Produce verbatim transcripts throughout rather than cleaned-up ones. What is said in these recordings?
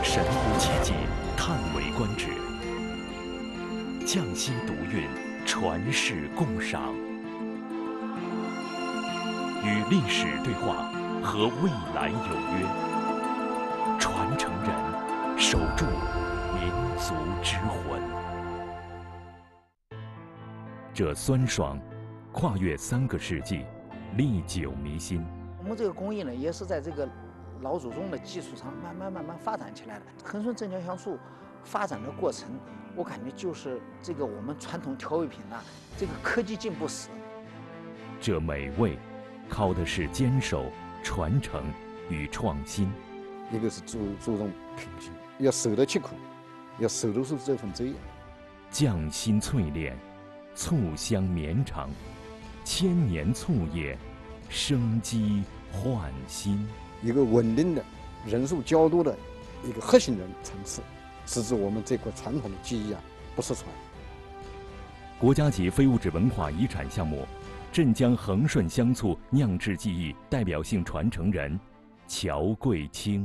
神乎其技，叹为观止。匠心独运，传世共赏。与历史对话，和未来有约。传承人，守住民族之魂。这酸爽，跨越三个世纪，历久弥新。 我们这个工艺呢，也是在这个老祖宗的基础上慢慢慢慢发展起来的。恒顺镇江香醋发展的过程，我感觉就是这个我们传统调味品呢、啊，这个科技进步史。 这美味，靠的是坚守、传承与创新。 一个是注注重品性，要守得其苦，要守得住这份尊严。 匠心淬炼，醋香绵长，千年醋业，生机焕新。 一个稳定的、人数较多的一个核心人层次，使之我们这块传统的技艺啊不失传。 国家级非物质文化遗产项目，镇江恒顺香醋酿制技艺代表性传承人乔桂清。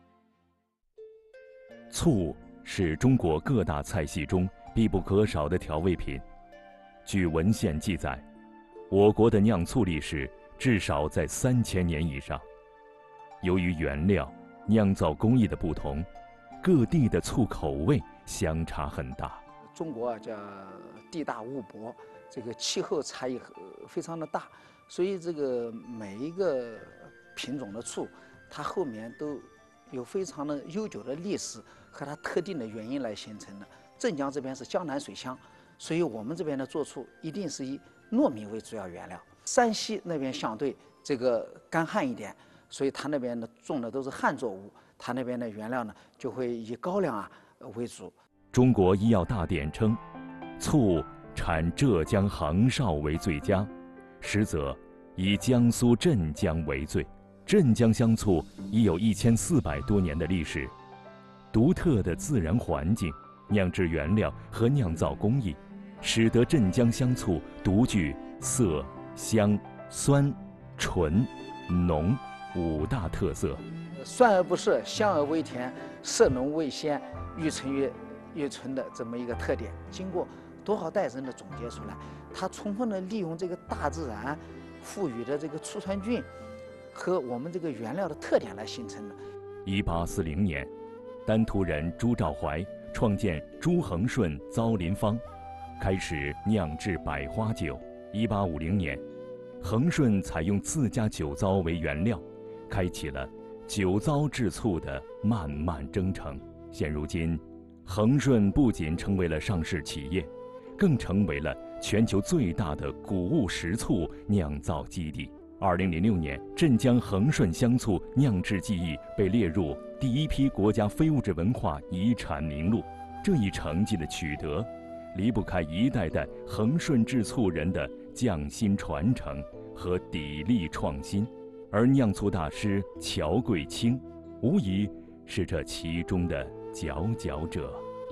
醋是中国各大菜系中必不可少的调味品。据文献记载，我国的酿醋历史至少在三千年以上。由于原料、酿造工艺的不同，各地的醋口味相差很大。 中国啊叫地大物博，这个气候差异非常的大，所以这个每一个品种的醋，它后面都有非常的悠久的历史和它特定的原因来形成的。镇江这边是江南水乡，所以我们这边的做醋一定是以糯米为主要原料。山西那边相对这个干旱一点，所以它那边的种的都是旱作物，它那边的原料呢就会以高粱啊为主。 中国医药大典称，醋产浙江杭绍为最佳，实则以江苏镇江为最。镇江香醋已有一千四百多年的历史，独特的自然环境、酿制原料和酿造工艺，使得镇江香醋独具色、香、酸、醇、浓五大特色。 酸而不涩，香而微甜，色浓味鲜，愈陈越越醇的这么一个特点，经过多少代人的总结出来，它充分的利用这个大自然赋予的这个醋酸菌和我们这个原料的特点来形成的。 一八四零年，丹徒人朱兆怀创建朱恒顺糟林坊，开始酿制百花酒。一八五零年，恒顺采用自家酒糟为原料，开启了酒糟制醋的漫漫征程。现如今，恒顺不仅成为了上市企业，更成为了全球最大的谷物实醋酿造基地。二零零六年，镇江恒顺香醋酿制技艺被列入第一批国家非物质文化遗产名录。这一成绩的取得，离不开一代代恒顺制醋人的匠心传承和砥砺创新，而酿醋大师乔桂清，无疑是这其中的佼佼者。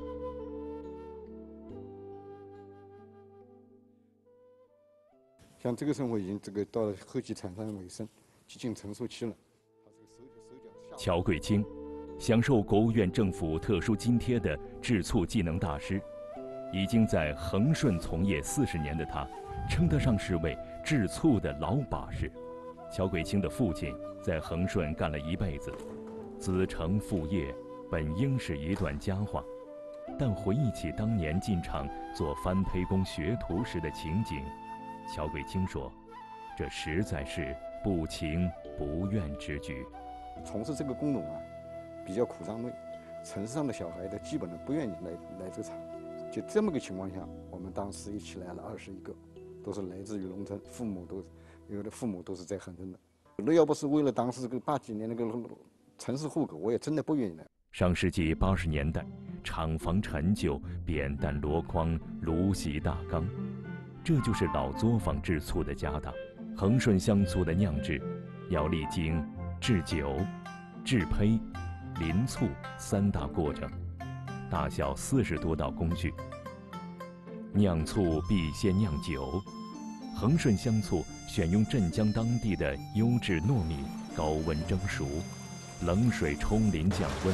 像这个生活已经这个到了后期产生尾声，接近成熟期了。 乔桂清，享受国务院政府特殊津贴的制醋技能大师，已经在恒顺从业四十年的他，称得上是位制醋的老把式。乔桂清的父亲在恒顺干了一辈子，子承父业，本应是一段佳话，但回忆起当年进厂做翻胚工学徒时的情景，乔桂清说：“这实在是不情不愿之举。” 从事这个工种啊，比较苦障累，城市上的小孩的基本的不愿意来来这个厂。就这么个情况下，我们当时一起来了二十一个，都是来自于农村，父母都有的父母都是在恒顺的。那要不是为了当时这个八几年那个城市户口，我也真的不愿意来。 上世纪八十年代，厂房陈旧，扁担箩筐，炉席大缸。这就是老作坊制醋的家当。恒顺香醋的酿制，要历经制酒、制胚、淋醋三大过程，大小四十多道工序。酿醋必先酿酒，恒顺香醋选用镇江当地的优质糯米，高温蒸熟，冷水冲淋降温，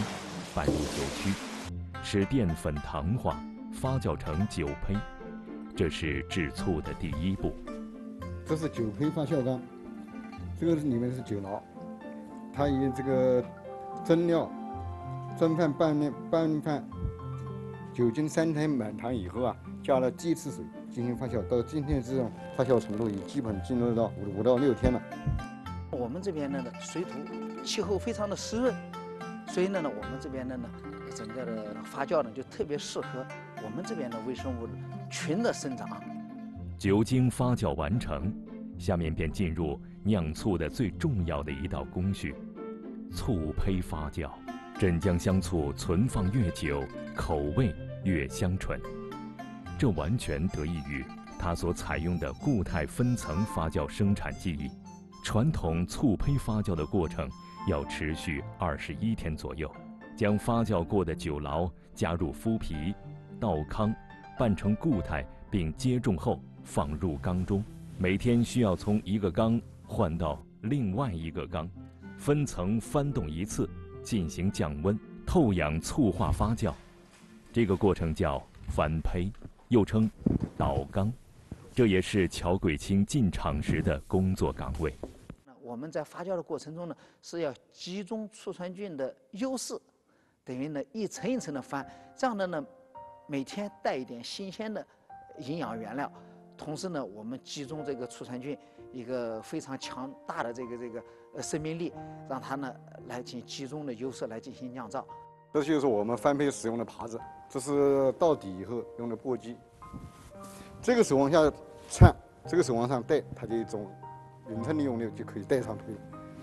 搬入酒曲，使淀粉糖化，发酵成酒胚。这是制醋的第一步。 这是酒胚发酵缸，这个里面是酒醪，它以这个蒸料、蒸饭、拌面、拌饭、酒精三天满堂以后啊，加了鸡翅水进行发酵，到今天这种发酵程度已基本进入到五五到六天了。 我们这边的呢，水土气候非常的湿润，所以呢，我们这边的呢，整个的发酵呢就特别适合我们这边的微生物群的生长。 酒精发酵完成，下面便进入酿醋的最重要的一道工序——醋胚发酵。镇江香醋存放越久，口味越香醇。这完全得益于它所采用的固态分层发酵生产技艺。传统醋胚发酵的过程要持续二十一天左右，将发酵过的酒醪加入麸皮、稻糠，拌成固态，并接种后放入缸中。每天需要从一个缸换到另外一个缸，分层翻动一次，进行降温、透氧醋化发酵。这个过程叫翻胚，又称倒缸。这也是乔贵清进厂时的工作岗位。 我们在发酵的过程中呢，是要集中醋酸菌的优势，等于呢一层一层的翻，这样的呢，每天带一点新鲜的营养原料，同时呢，我们集中这个醋酸菌一个非常强大的这个这个呃生命力，让它呢来进行集中的优势来进行酿造。 这就是我们翻胚使用的耙子，这是到底以后用的簸箕。这个手往下窜，这个手往上带，它就一种匀称的用力就可以带上胚。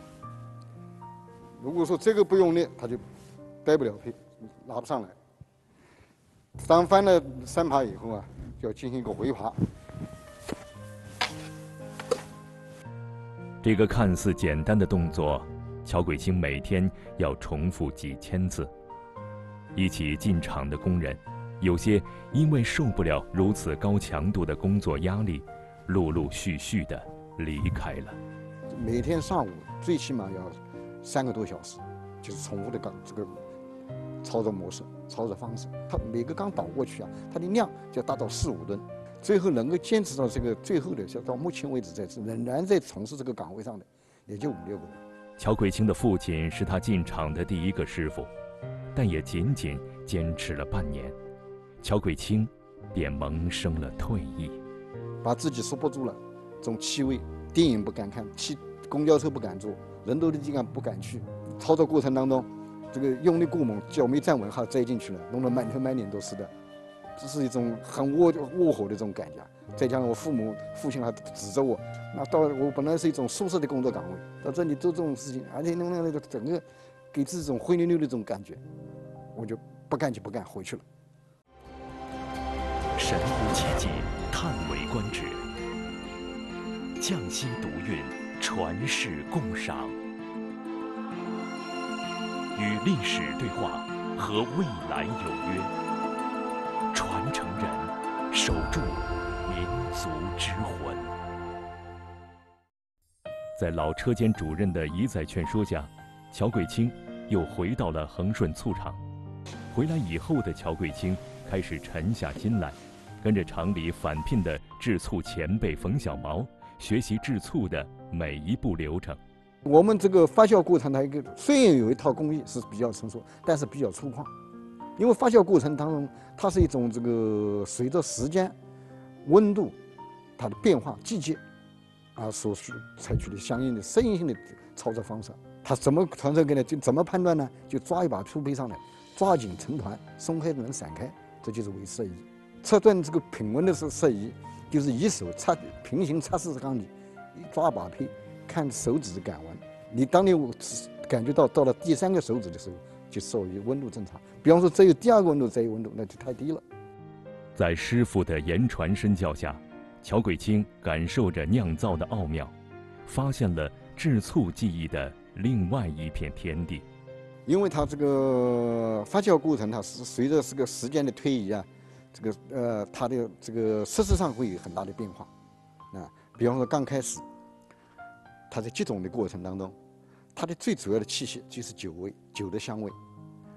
如果说这个不用力，它就带不了胚，拿不上来。当翻了三耙以后啊，就要进行一个回耙。 这个看似简单的动作，乔贵清每天要重复几千次。一起进厂的工人，有些因为受不了如此高强度的工作压力，陆陆续续地离开了。 每天上午最起码要三个多小时，就是重复的缸这个操作模式、操作方式。它每个缸倒过去啊，它的量就要达到四五吨。最后能够坚持到这个最后的，到目前为止在仍然在从事这个岗位上的，也就五六个人。 乔贵清的父亲是他进厂的第一个师傅，但也仅仅坚持了半年，乔贵清便萌生了退役， 把自己束缚住了。这种气味，电影不敢看，汽公交车不敢坐，人多的地方不敢去。操作过程当中，这个用力过猛，脚没站稳，哈栽进去了，弄得满头满脸都是的。这是一种很窝窝火的这种感觉，再加上我父母父亲还指着我，那到我本来是一种舒适的工作岗位，到这里做这种事情，而且弄那个整个给自己这种灰溜溜的这种感觉，我就不干就不干，回去了。 神乎其技，叹为观止，匠心独运，传世共赏，与历史对话，和未来有约。传承人，守住民族之魂。在老车间主任的一再劝说下，乔贵清又回到了恒顺醋厂。回来以后的乔贵清开始沉下心来，跟着厂里返聘的制醋前辈冯小毛学习制醋的每一步流程。 我们这个发酵过程，它一个虽然有一套工艺是比较成熟，但是比较粗犷。因为发酵过程当中，它是一种这个随着时间、温度、它的变化、季节啊所需采取的相应的适应性的操作方式。它怎么传授给呢？就怎么判断呢？就抓一把醋胚上来，抓紧成团，松开能散开，这就是为摄仪。测断这个品温的是摄仪，就是以手擦平行擦拭缸里，抓把胚，看手指的感温。你当你感觉到到了第三个手指的时候，就属于温度正常。比方说，只有第二个温度，这一温度那就太低了。 在师傅的言传身教下，乔贵清感受着酿造的奥妙，发现了制醋技艺的另外一片天地。 因为它这个发酵过程，它是随着这个时间的推移啊，这个呃，它的这个设施上会有很大的变化。啊，比方说刚开始，它在集种的过程当中，它的最主要的气息就是酒味，酒的香味。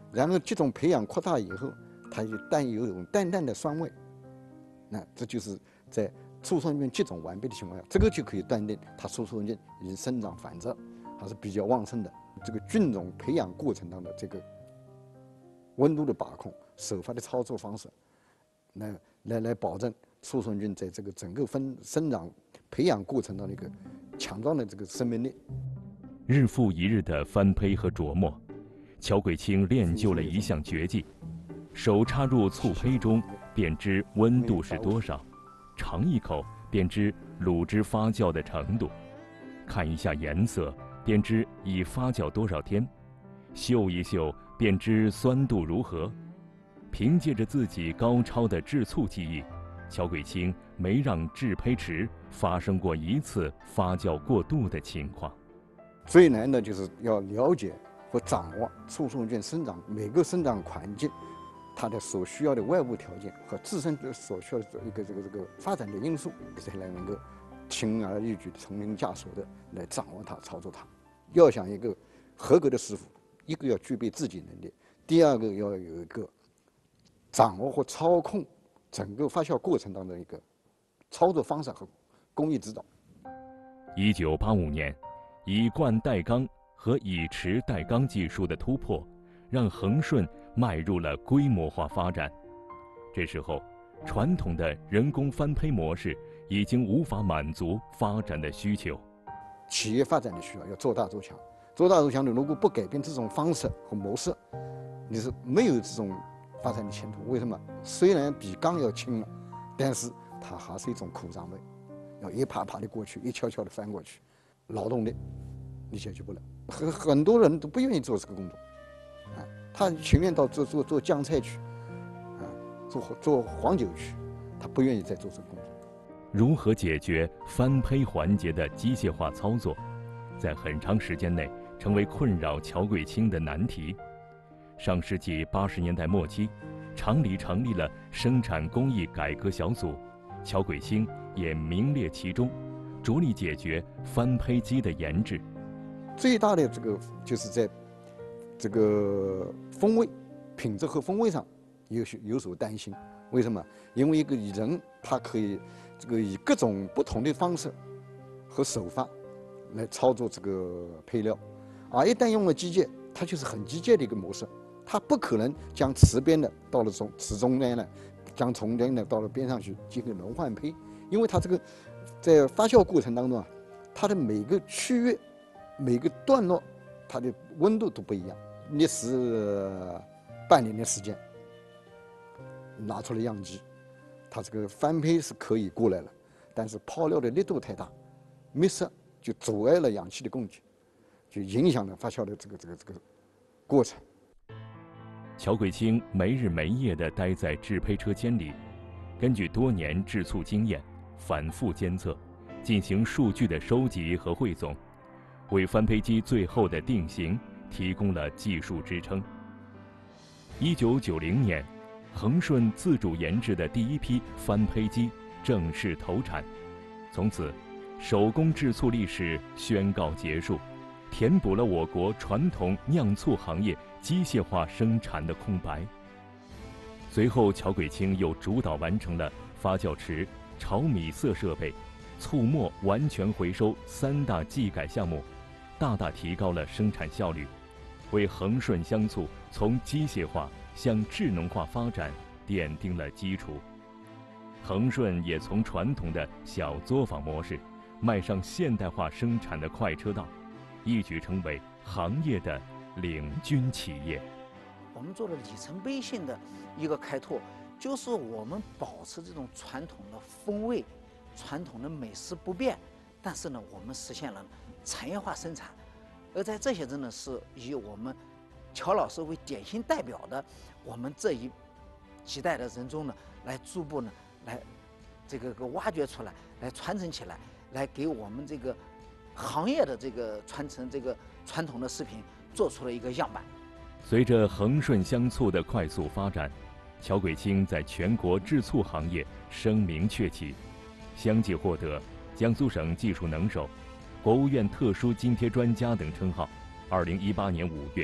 然后这种培养扩大以后，它就带有一种淡淡的酸味。那这就是在醋酸菌结种完备的情况下，这个就可以断定它醋酸菌已经生长繁殖还是比较旺盛的。这个菌种培养过程当中的这个温度的把控、手法的操作方式，来来来保证醋酸菌在这个整个分生长培养过程当中的一个强壮的这个生命力。 日复一日的翻胚和琢磨，乔贵清练就了一项绝技：手插入醋胚中，便知温度是多少；尝一口，便知卤汁发酵的程度；看一下颜色，便知已发酵多少天；嗅一嗅，便知酸度如何。凭借着自己高超的制醋技艺，乔贵清没让制胚池发生过一次发酵过度的情况。 最难的就是要了解和掌握醋酸菌生长每个生长环境，它的所需要的外部条件和自身所需要的一个这个这个发展的因素，才能够轻而易举的从轻驾熟的来掌握它、操作它。要想一个合格的师傅，一个要具备自己能力，第二个要有一个掌握和操控整个发酵过程当中的一个操作方式和工艺指导。 一九八五年，以灌带缸和以池带缸技术的突破，让恒顺迈入了规模化发展。这时候，传统的人工翻胚模式已经无法满足发展的需求。 企业发展的需要要做大做强，做大做强的，如果不改变这种方式和模式，你是没有这种发展的前途。为什么？虽然比缸要轻了，但是它还是一种苦障味，要一爬爬的过去，一悄悄的翻过去，劳动力你解决不了。很很多人都不愿意做这个工作，啊，他情愿到做做做酱菜去，啊，做做黄酒去，他不愿意再做这个工作。 如何解决翻胚环节的机械化操作，在很长时间内成为困扰乔贵清的难题。上世纪八十年代末期，厂里成立了生产工艺改革小组，乔贵清也名列其中，着力解决翻胚机的研制。 最大的这个就是在这个风味、品质和风味上有有所担心。为什么？因为一个人他可以这个以各种不同的方式和手法来操作这个配料，而一旦用了机械，它就是很机械的一个模式，它不可能将池边的到了中池中间呢，将中间的到了边上去进行轮换胚，因为它这个在发酵过程当中啊，它的每个区域、每个段落，它的温度都不一样。历时半年的时间，拿出了样机，它这个翻胚是可以过来了，但是泡料的力度太大，没塞就阻碍了氧气的供给，就影响了发酵的这个这个这个过程。 乔贵清没日没夜地待在制胚车间里，根据多年制醋经验，反复监测，进行数据的收集和汇总，为翻胚机最后的定型提供了技术支撑。一九九零年，恒顺自主研制的第一批翻胚机正式投产，从此，手工制醋历史宣告结束，填补了我国传统酿醋行业机械化生产的空白。随后，乔贵清又主导完成了发酵池、炒米色设备、醋末完全回收三大技改项目，大大提高了生产效率，为恒顺香醋从机械化向智能化发展奠定了基础。恒顺也从传统的小作坊模式迈上现代化生产的快车道，一举成为行业的领军企业。 我们做了里程碑性的一个开拓，就是我们保持这种传统的风味、传统的美食不变，但是呢，我们实现了产业化生产。而在这些真的是以我们乔老师为典型代表的，我们这一几代的人中呢，来逐步呢，来这个个挖掘出来，来传承起来，来给我们这个行业的这个传承这个传统的食品做出了一个样板。 随着恒顺香醋的快速发展，乔贵清在全国制醋行业声名鹊起，相继获得江苏省技术能手、国务院特殊津贴专家等称号。二零一八年五月，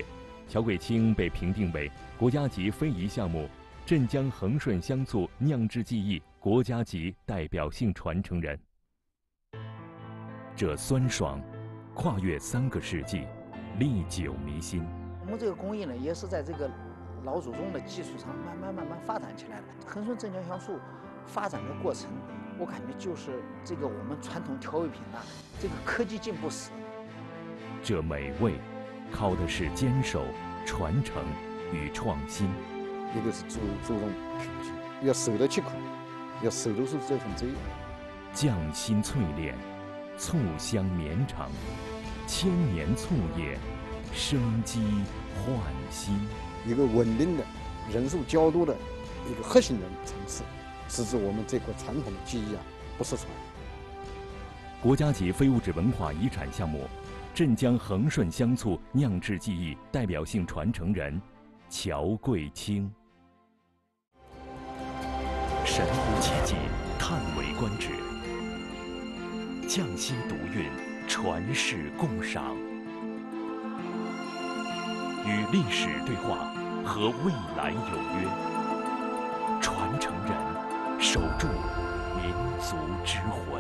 乔贵清被评定为国家级非遗项目镇江恒顺香醋酿制技艺国家级代表性传承人。这酸爽，跨越三个世纪，历久弥新。 我们这个工艺呢，也是在这个老祖宗的基础上慢慢慢慢发展起来的。恒顺镇江香醋发展的过程，我感觉就是这个我们传统调味品啊，这个科技进步史。 这美味，靠的是坚守、传承与创新。 一个是注注重品性，要受得起苦，要受得住这份责任。 匠心淬炼，醋香绵长，千年醋业，生机焕新。 一个稳定的、人数较多的一个核心人层次，使之我们这块传统的技艺啊不失传。 国家级非物质文化遗产项目镇江恒顺香醋酿制技艺代表性传承人乔贵清。神乎其技，叹为观止。匠心独运，传世共赏。与历史对话，和未来有约。传承人，守住民族之魂。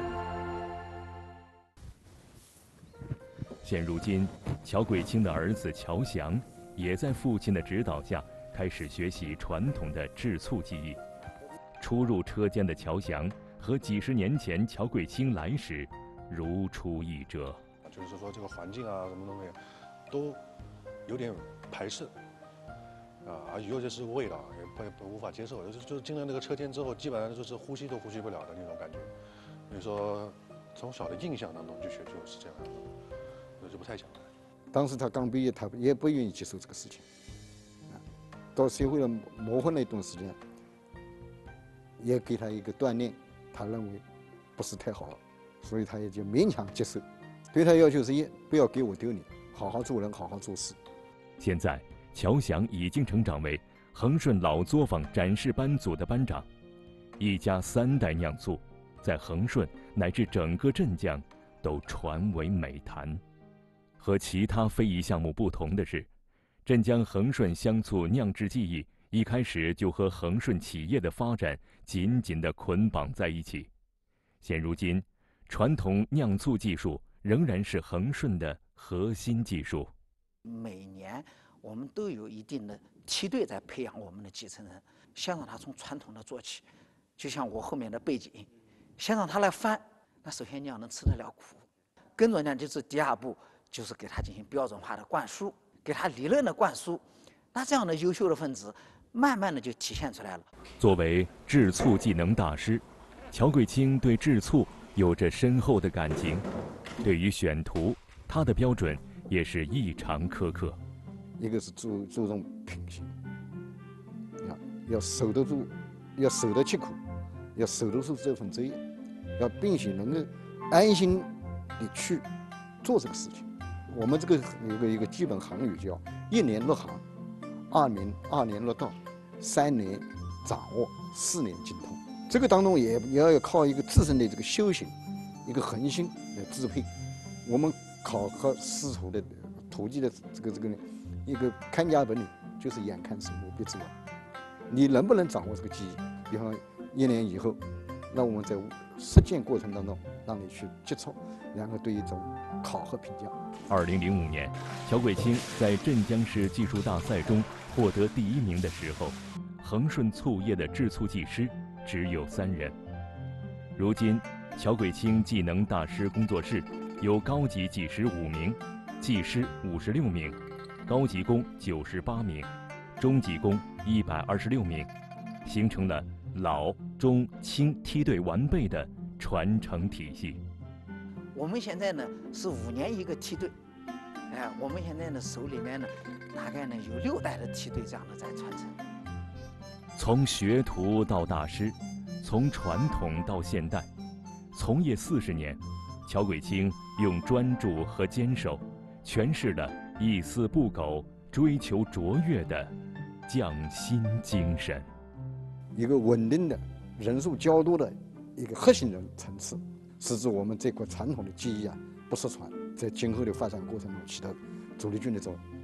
现如今，乔贵清的儿子乔祥也在父亲的指导下开始学习传统的制醋技艺。初入车间的乔祥和几十年前乔贵清来时如出一辙。 就是说这个环境啊，什么东西都有点排斥啊，而尤其是味道也不不无法接受。就是就是进了那个车间之后，基本上就是呼吸都呼吸不了的那种感觉。所以说，从小的印象当中就学就是这样的。我就不太想了。 当时他刚毕业，他也不愿意接受这个事情。啊，到社会上磨合了一段时间，也给他一个锻炼，他认为不是太好，所以他也就勉强接受。对他要求是一，不要给我丢脸，好好做人，好好做事。 现在，乔祥已经成长为恒顺老作坊展示班组的班长，一家三代酿醋，在恒顺乃至整个镇江都传为美谈。和其他非遗项目不同的是，镇江恒顺香醋酿制技艺一开始就和恒顺企业的发展紧紧地捆绑在一起。现如今，传统酿醋技术仍然是恒顺的核心技术。 每年我们都有一定的梯队在培养我们的继承人，先让他从传统的做起，就像我后面的背景，先让他来翻，那首先酿能吃得了苦，跟着酿就是第二步。就是给他进行标准化的灌输，给他理论的灌输，那这样的优秀的分子，慢慢的就体现出来了。 作为制醋技能大师，乔贵清对制醋有着深厚的感情。对于选图，他的标准也是异常苛刻。 一个是注注重品性，要要守得住，要受得起苦，要守得住这份责任，要并且能够安心的去做这个事情。我们这个有个一个基本行语叫一年入行，二年二年入道，三年掌握，四年精通。这个当中也也要靠一个自身的这个修行，一个恒心来支配。我们考核师徒的徒弟的这个这个一个看家本领，就是眼看手握必之腕。你能不能掌握这个技艺？比方一年以后，那我们在实践过程当中让你去接触，然后对一种考核评价。 二零零五年，乔贵清在镇江市技术大赛中获得第一名的时候，恒顺醋业的制醋技师只有三人。如今，乔贵清技能大师工作室有高级技师五名，技师五十六名，高级工九十八名，中级工一百二十六名，形成了老中青梯队完备的传承体系。 我们现在呢是五年一个梯队，哎，我们现在呢手里面呢大概呢有六代的梯队这样的在传承。 从学徒到大师，从传统到现代，从业四十年，乔贵清用专注和坚守，诠释了一丝不苟、追求卓越的匠心精神。 一个稳定的、人数较多的一个核心人层次，使之我们这块传统的技艺啊不失传，在今后的发展过程中起到主力军的作用。